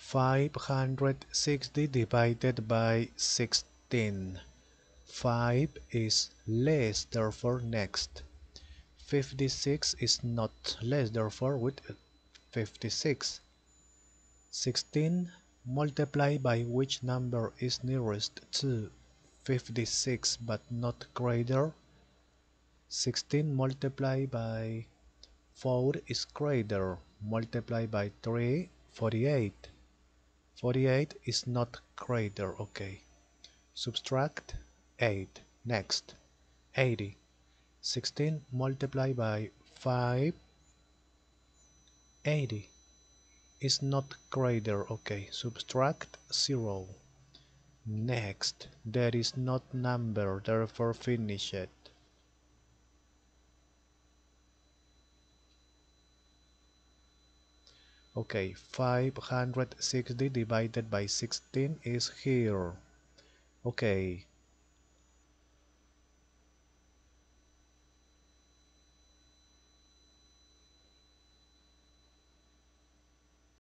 560 divided by 16. 5 is less, therefore next. 56 is not less, therefore with 56. 16 multiplied by which number is nearest to 56 but not greater? 16 multiplied by 4 is greater. Multiplied by 3, 48. 48 is not greater, okay. Subtract 8. Next, 80. 16 multiplied by 5, 80 is not greater, okay. Subtract 0. Next, there is not number, therefore finish it. Okay, 560 divided by 16 is here. Okay,